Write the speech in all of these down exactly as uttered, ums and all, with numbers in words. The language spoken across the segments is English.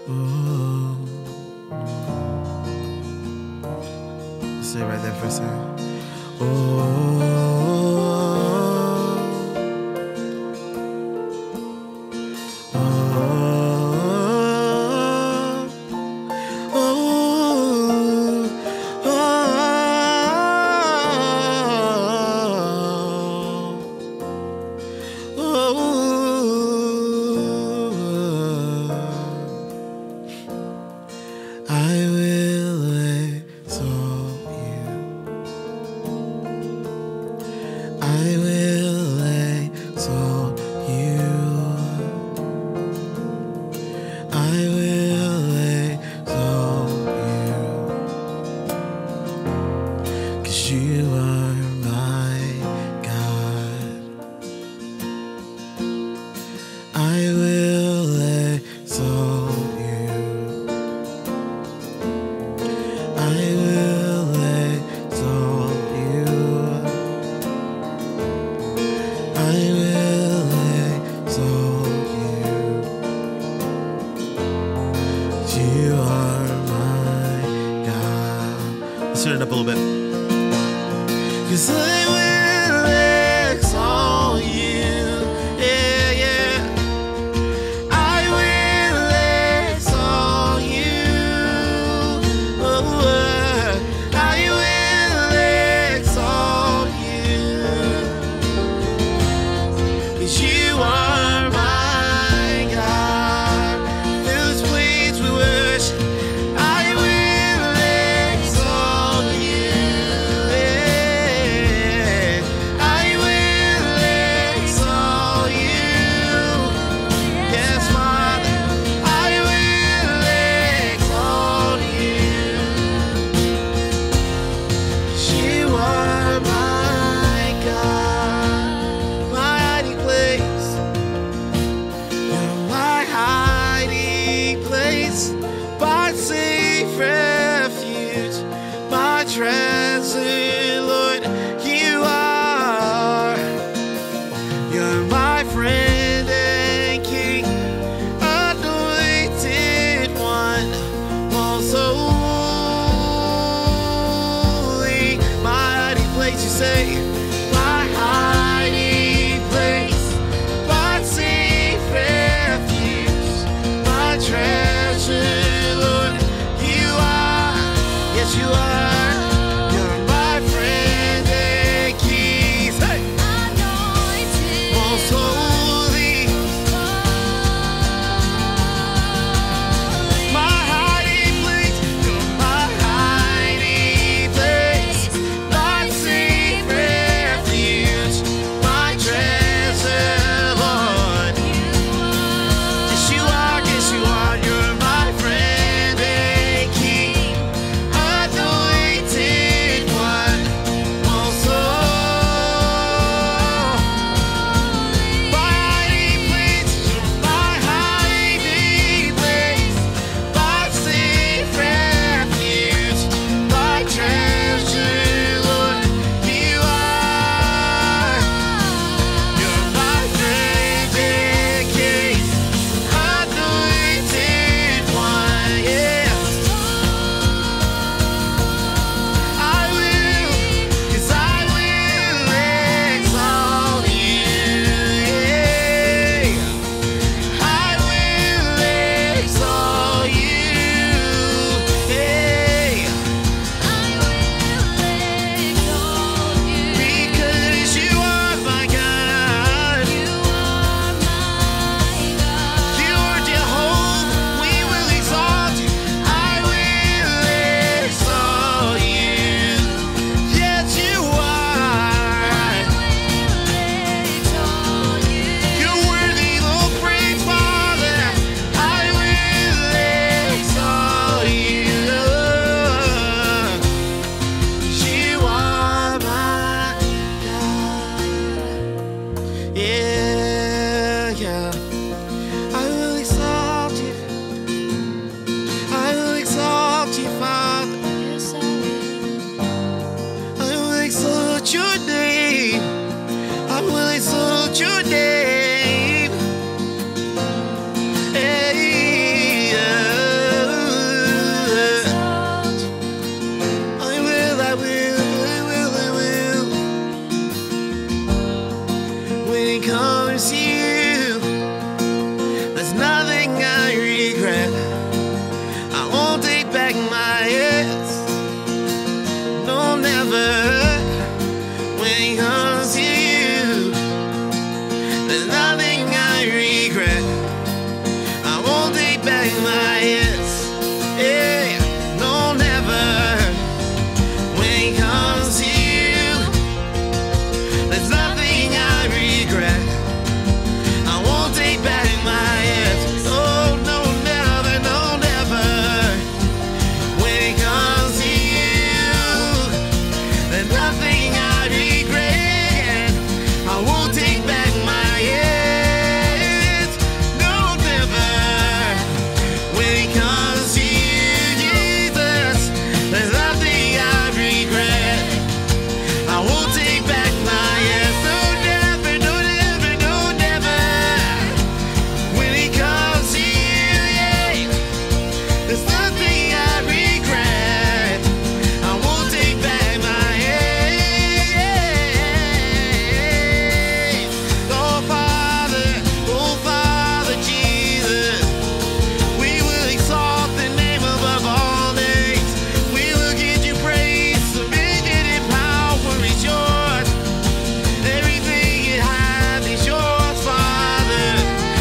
Stay right there for a second. Oh. Treasure nothing I regret. I won't take back my yes. No, never. When it comes to you, there's nothing I regret. I won't take back my yes. Yeah, no, never. When it comes to you, there's nothing I regret. I won't take back my yes. Oh, no, never, no, never. When it comes to you, there's nothing I regret. I won't take back my yes. No, never. When it comes to you, Jesus, there's nothing I regret. I won't take back my yes. No, never, no, never, no, never. When it comes to you, yeah, there's nothing I regret. I won't take back my yes. Oh, Father, oh, Father Jesus, we will exalt the name above all names. We will give you praise, submission and power is yours. Everything you have is yours, Father.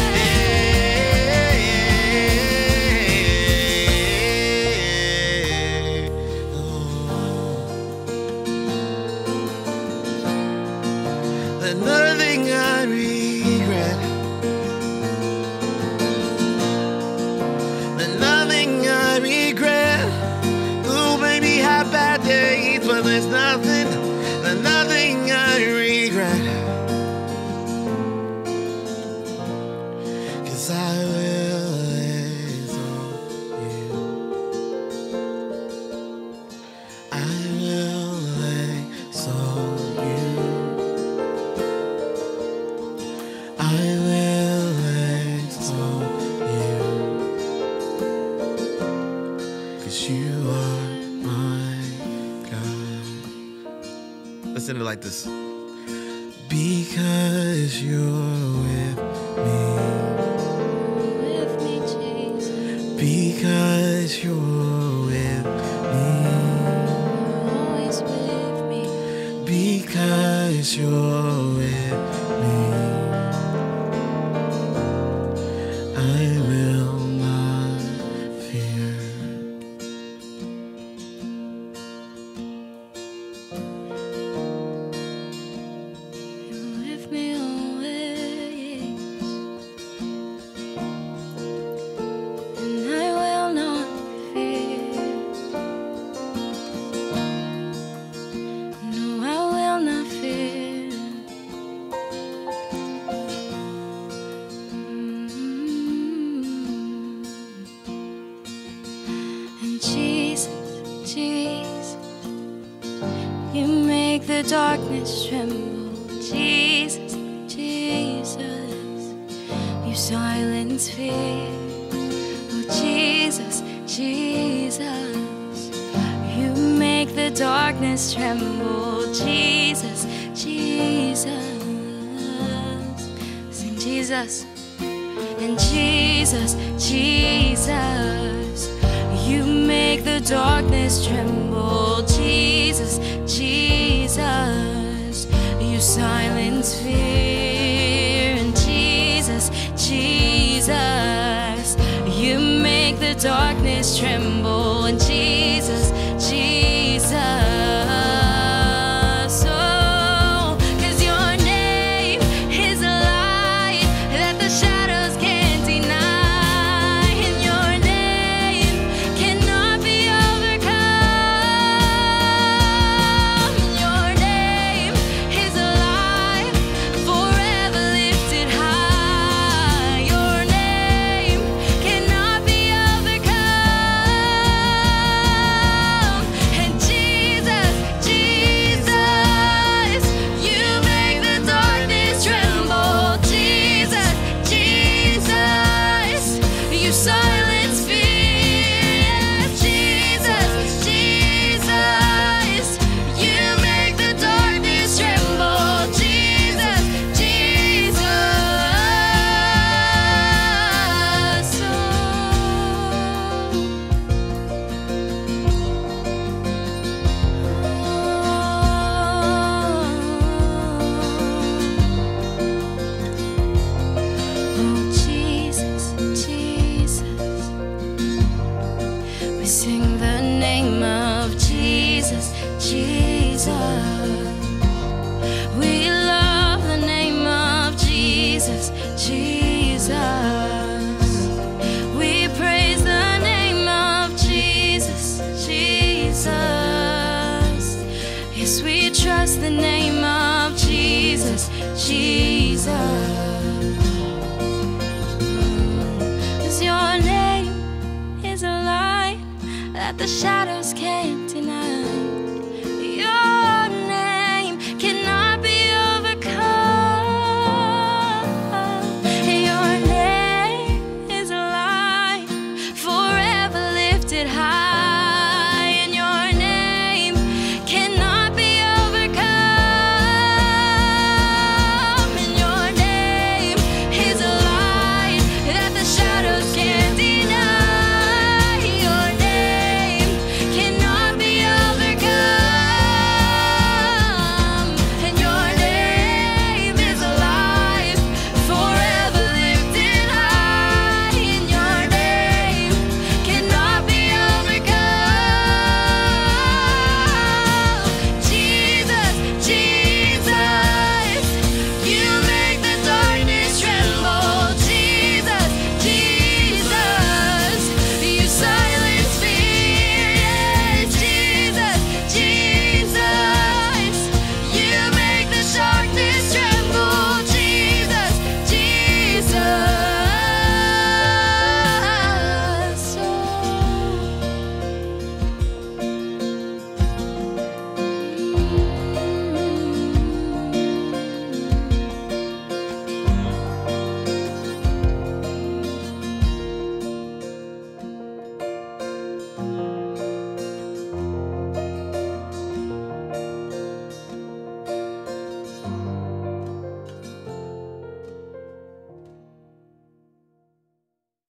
Oh. There's nothing I regret. There's nothing I regret. Oh, maybe have bad days, but there's nothing, there's nothing I regret. 'Cause I will exalt you. I will exalt you. I will exalt you. 'Cause you are my God. Listen to it like this. Because you're with me. With me, Jesus. Because you're with me. Always with me. Because you're with me. I will not fear. You're with me always. And I will not fear. No, I will not fear. Mm. And Jesus, Jesus, you make the darkness tremble. Jesus, Jesus, you silence fear. Oh, Jesus, Jesus, you make the darkness tremble. Jesus, Jesus, sing Jesus. And Jesus, Jesus, you make the darkness tremble. Jesus, Jesus, you silence fear. And Jesus, Jesus, you make the darkness tremble. And Jesus, Jesus, oh, 'cause your name is a light that the shadows can't deny. And your name cannot be overcome. Your name is alive, forever lifted high. Your name cannot be overcome. And Jesus, Jesus, you make the darkness tremble. Jesus, Jesus, you silence fear. Jesus, Jesus, you make the darkness tremble. Jesus, Jesus, We love the name of Jesus, Jesus. We praise the name of Jesus, Jesus. Yes, we trust the name of Jesus, Jesus. Mm. 'Cause your name is a light that the shadow